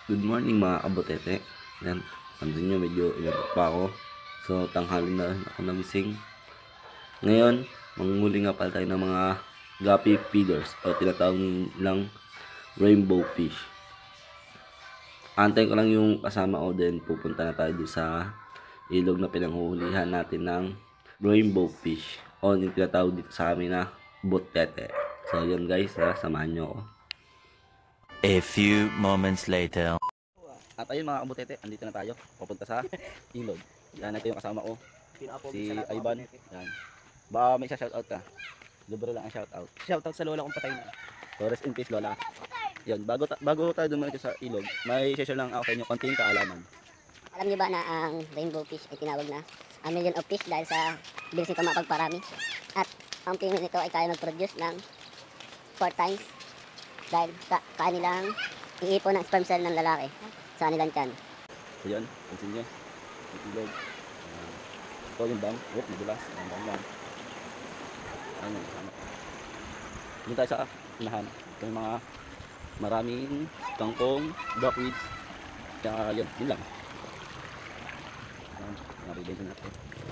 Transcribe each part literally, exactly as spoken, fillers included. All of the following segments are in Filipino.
Good morning mga kabotete. Yan, pansin nyo medyo inagot pa ako. So tanghali na rin ako nagising. Ngayon, manghuli nga pala tayo ng mga guppy feeders o tinatawag lang rainbow fish. Antayin ko lang yung kasama ko, din pupunta na tayo doon sa ilog na pinanghuhulihan natin ng rainbow fish o yung tinatawag dito sa amin na botete. So yun guys, ha, samahan nyo ako. A few moments later. At ayun mga kabutete, andito na tayo. Papunta sa ilog. Yan, ito yung kasama ko. Si Ivan. Yan. Baka may isa shoutout ka. Libre lang ang shoutout. Shoutout sa lola kong patay na. So rest in peace lola. Yan, bago, ta bago tayo dumating sa ilog, may share lang ako sa inyo konting kaalaman. Alam niyo ba na ang rainbow fish ay tinawag na a million of fish dahil sa bilis nito mapagparami? At ang tingin nito ay kaya mag-produce ng four times dahil sa kanilang iipon ng sperm cell ng lalaki sa kanilang tiyan. So yan, pansin nyo. Yung ilog. Uh, ito yung bang. Whoop, nadulas. Ang bang lang. Ayan yung kasama. Doon tayo sa unahan. Ito yung mga maraming kangkong, duckweeds. Kaya yun, yun lang. Ayan, naribay din natin.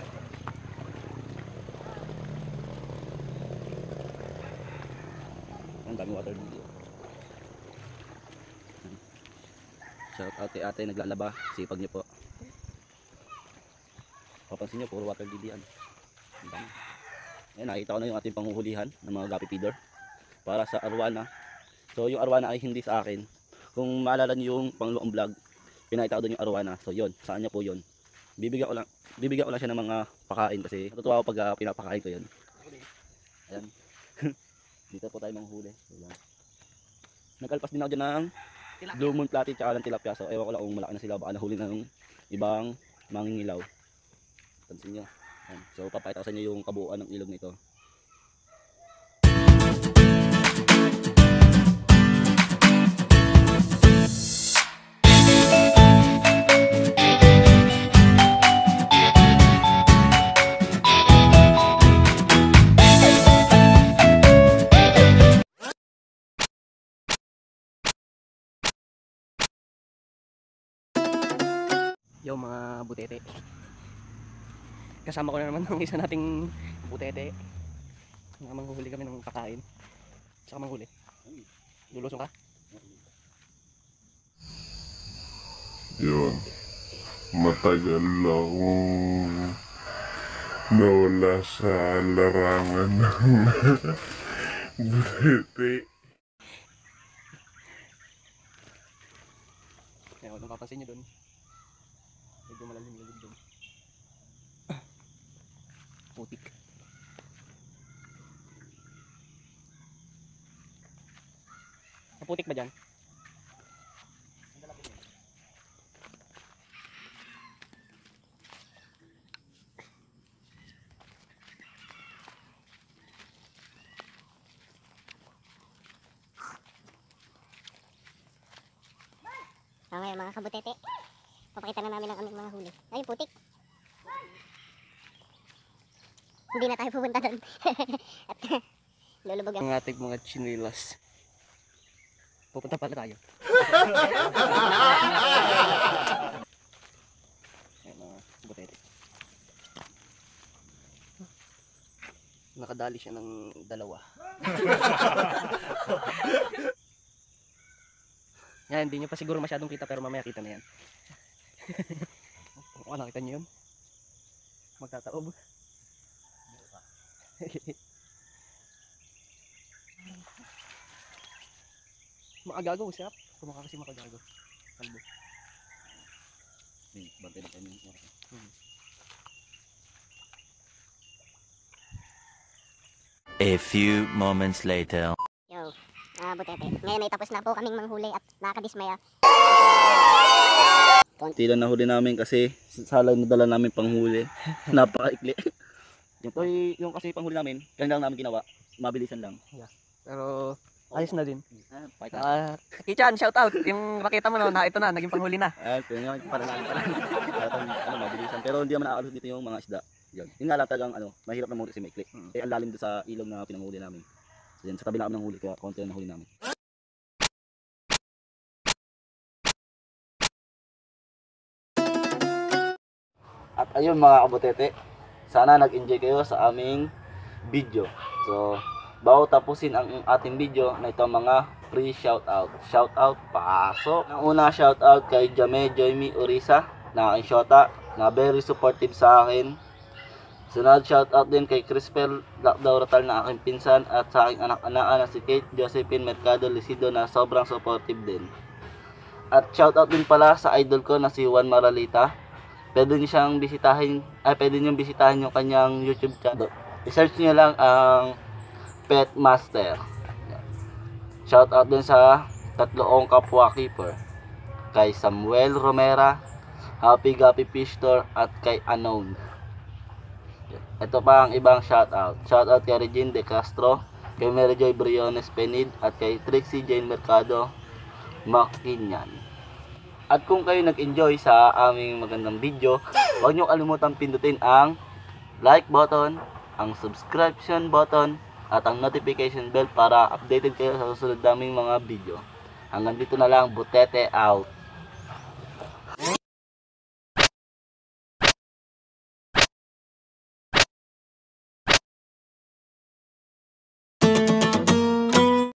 Ang daming water dito. Shout out kay ate naglalaba, sipag niyo po. Papansin niyo, puro water lily yan. Ayan, nakita ko na yung ating panghuhulihan ng mga guppy feeder para sa arwana. So yung arwana ay hindi sa akin. Kung maalala niyo yung pangloong vlog, pinakita ko doon yung arwana. So yun, saan niya po yun. Bibigyan ko lang, bibigyan ko lang siya ng mga pakain kasi natutuwa ako pag uh, pinapakain ko yun. Ayan. Dito po tayo manghuli. Nagkalpas din ako dyan ng blue moon platy tsaka ng tilapia. So ewan ko lang kung malaki na sila, baka nahuli ng ibang mangingilaw. Pansin nyo. Ayan. So papakita ko sa inyo yung kabuuan ng ilog nito. Yo mga butete. Kasama ko na naman ng isa nating butete. Nga manghuhuli kami ng pakain. Saka manghuli. Lulusong ka? Yun. Matagal akong nawala sa larangan ng butete. Kaya kung napapansin nyo dun, medyo malalim yung lubid dun. Putik. Naputik ba dyan? So ngayon mga kabutete, papakita na namin ang aming mga huli. Ay, putik. Hindi na tayo pupunta doon. At lulubog ang Ang ating mga chinilas. Pupunta pala tayo. Ayan mga butete. Nakadali siya ng dalawa. Yan, hindi nyo pa siguro masyadong kita pero mamaya kita na yan. O, nakita nyo yun? Magtataob. Makagago, siya. Kumaka kasi makagago. Kalbo. Hey, bantay na tayo. Hmm. A few moments later. Yo, mga butete. Ngayon ay tapos na po kaming manghuli at nakakadismaya. Konti lang nahuli namin kasi salay na dala namin panghuli. Napakaikli. Ito yung kasi panghuli namin, ganyan lang namin ginawa. Mabilisan lang. Pero ayos na din. Ah, pakita. Ah, Kichan, shout out. Yung makita mo no, na ito na, naging panghuli na. Ah, ito yun, para lang pala. Ano, mabilisan. Pero hindi naman nakakalusot dito yung mga isda. Yan. Yun nga lang talagang ano, mahirap na muli kasi may click. Hmm. Eh, ang lalim doon sa ilog na pinanghuli namin. So, yan, sa tabi na kami ng huli, kaya konti lang nahuli namin. At ayun mga kabutete, sana nag-enjoy kayo sa aming video. So, bago tapusin ang ating video na ito mga free shoutout. Shoutout, pasok! Ang una shoutout kay Jame Joymi Urisa, na aking shota, na very supportive sa akin. Sunod shoutout din kay Crisper Lakdauratal na aking pinsan at sa aking anak-anak na si Kate Josephine Mercado Lisido na sobrang supportive din. At shoutout din pala sa idol ko na si Juan Maralita. Pwede niyo siyang bisitahin, ay pwede niyo bisitahin yung kanyang YouTube channel. I-search niyo lang ang Pet Master. Shoutout din sa tatloong kapwa keeper. Kay Samuel Romera, Happy Gappy Fish Store at kay Unknown. Ito pa ang ibang shoutout. Shoutout kay Regine De Castro, kay Mary Joy Briones Penid at kay Trixie Jane Mercado Makinyan. At kung kayo nag-enjoy sa aming magandang video, huwag niyo kalimutan pindutin ang like button, ang subscription button, at ang notification bell para updated kayo sa susunod naming mga video. Hanggang dito na lang, Butete out!